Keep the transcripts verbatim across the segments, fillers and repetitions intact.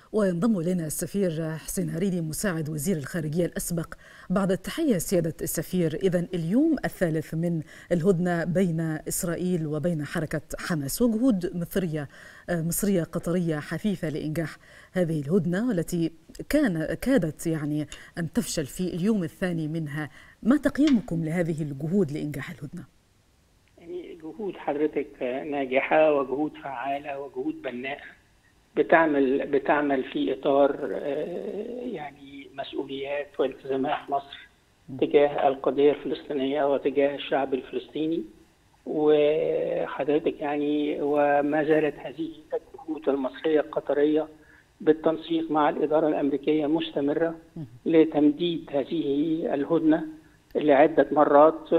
وينضم إلينا السفير حسين هريدي مساعد وزير الخارجية الأسبق. بعد التحية سيادة السفير، إذن اليوم الثالث من الهدنة بين إسرائيل وبين حركة حماس، وجهود مصرية مصرية قطرية حثيثة لإنجاح هذه الهدنة والتي كان كادت يعني أن تفشل في اليوم الثاني منها. ما تقييمكم لهذه الجهود لإنجاح الهدنة؟ يعني جهود حضرتك ناجحة وجهود فعالة وجهود بناءة بتعمل بتعمل في إطار يعني مسؤوليات والتزامات مصر تجاه القضية الفلسطينية وتجاه الشعب الفلسطيني. وحضرتك يعني وما زالت هذه الجهود المصرية القطرية بالتنسيق مع الإدارة الأمريكية مستمرة لتمديد هذه الهدنة لعدة مرات،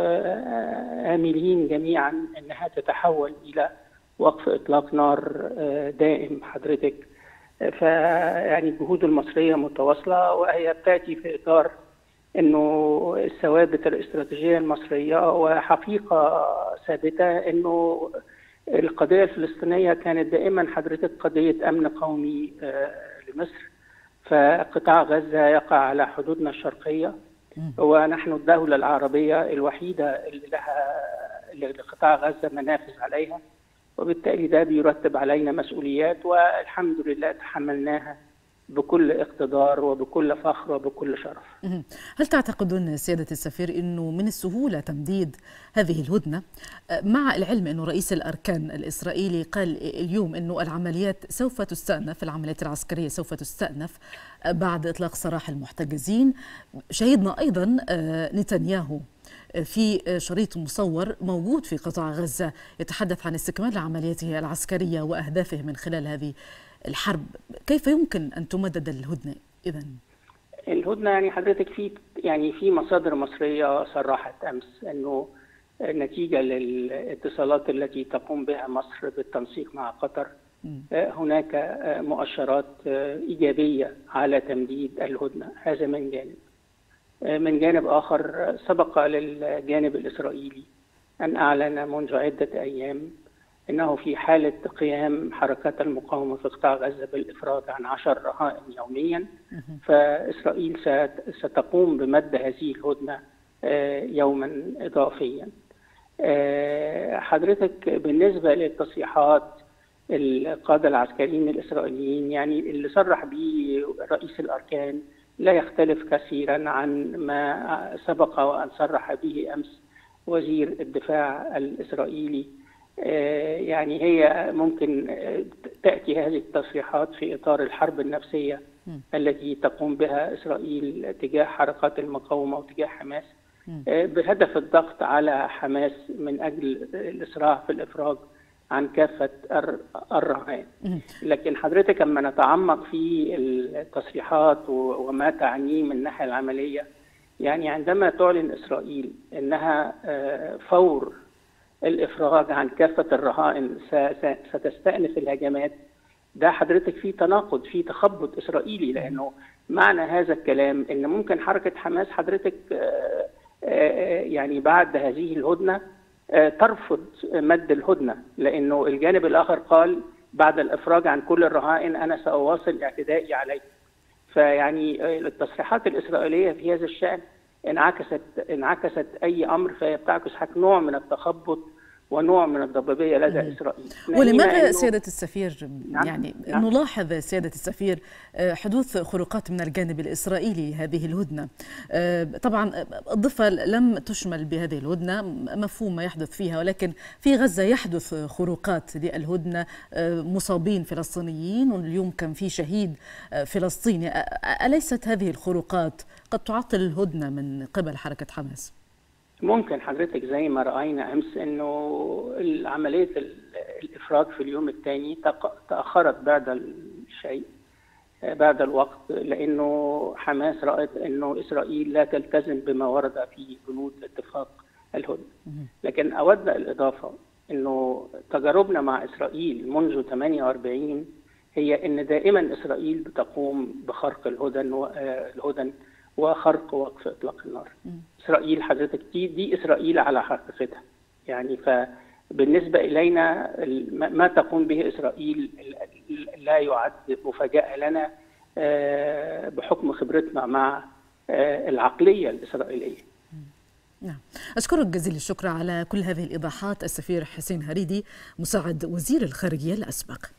آملين جميعا أنها تتحول إلى وقف إطلاق نار دائم حضرتك. فيعني الجهود المصرية متواصلة، وهي بتأتي في إطار أنه الثوابت الاستراتيجية المصرية وحقيقة ثابتة أنه القضية الفلسطينية كانت دائما حضرتك قضية أمن قومي لمصر. فقطاع غزة يقع على حدودنا الشرقية، ونحن الدولة العربية الوحيدة اللي لها لقطاع غزة منافذ عليها، وبالتالي ده بيرتب علينا مسؤوليات والحمد لله تحملناها بكل اقتدار وبكل فخر وبكل شرف. هل تعتقدون سيادة السفير أنه من السهولة تمديد هذه الهدنة، مع العلم أنه رئيس الأركان الإسرائيلي قال اليوم أنه العمليات سوف تستأنف، العمليات العسكرية سوف تستأنف بعد إطلاق سراح المحتجزين؟ شهدنا أيضا نتنياهو في شريط مصور موجود في قطاع غزة يتحدث عن استكمال عملياته العسكرية وأهدافه من خلال هذه الحرب. كيف يمكن أن تمدد الهدنة إذن؟ الهدنة يعني حضرتك في يعني في مصادر مصرية صرحت أمس أنه نتيجة للاتصالات التي تقوم بها مصر بالتنسيق مع قطر هناك مؤشرات إيجابية على تمديد الهدنة. هذا من جانب. من جانب آخر سبق للجانب الإسرائيلي أن أعلن منذ عدة أيام أنه في حالة قيام حركات المقاومة في قطاع غزة بالإفراج عن عشر رهائن يوميا، فإسرائيل ستقوم بمد هذه الهدنة يوما إضافيا. حضرتك بالنسبة للتصريحات القادة العسكريين الإسرائيليين، يعني اللي صرح به رئيس الأركان لا يختلف كثيرا عن ما سبق وأن صرح به أمس وزير الدفاع الإسرائيلي. يعني هي ممكن تأتي هذه التصريحات في إطار الحرب النفسية التي تقوم بها إسرائيل تجاه حركات المقاومة وتجاه حماس بهدف الضغط على حماس من أجل الإسراع في الإفراج عن كافة الرهائن. لكن حضرتك لما نتعمق في التصريحات وما تعنيه من الناحية العملية، يعني عندما تعلن إسرائيل أنها فور الإفراج عن كافة الرهائن ستستأنف الهجمات، ده حضرتك في تناقض، في تخبط إسرائيلي، لأنه معنى هذا الكلام أن ممكن حركة حماس حضرتك يعني بعد هذه الهدنة ترفض مد الهدنة، لأنه الجانب الآخر قال بعد الإفراج عن كل الرهائن أنا سأواصل اعتدائي عليه. فيعني التصريحات الإسرائيلية في هذا الشأن انعكست انعكست أي أمر، فهي بتعكس نوع من التخبط ونوع من الضبابية لدى إسرائيل. ولماذا سيادة السفير يعني نعم. نلاحظ سيادة السفير حدوث خروقات من الجانب الإسرائيلي هذه الهدنة؟ طبعا الضفة لم تشمل بهذه الهدنة، مفهوم ما يحدث فيها، ولكن في غزة يحدث خروقات للهدنة، مصابين فلسطينيين، واليوم كان في شهيد فلسطيني. أليست هذه الخروقات قد تعطل الهدنة من قبل حركة حماس؟ ممكن حضرتك زي ما رأينا أمس أنه عملية الإفراج في اليوم الثاني تأخرت بعد الشيء بعد الوقت، لأنه حماس رأت أنه إسرائيل لا تلتزم بما ورد في بنود اتفاق الهدنة. لكن أود الإضافة أنه تجاربنا مع إسرائيل منذ ثمانية وأربعين هي أن دائما إسرائيل بتقوم بخرق الهدن الهدن وخرق وقف إطلاق النار. إسرائيل حضرتك دي, دي إسرائيل على حقيقتها، يعني ف بالنسبة إلينا ما تقوم به إسرائيل لا يعد مفاجأة لنا بحكم خبرتنا مع العقلية الإسرائيلية. نعم، أشكرك جزيل الشكر على كل هذه الإيضاحات السفير حسين هريدي مساعد وزير الخارجية الأسبق.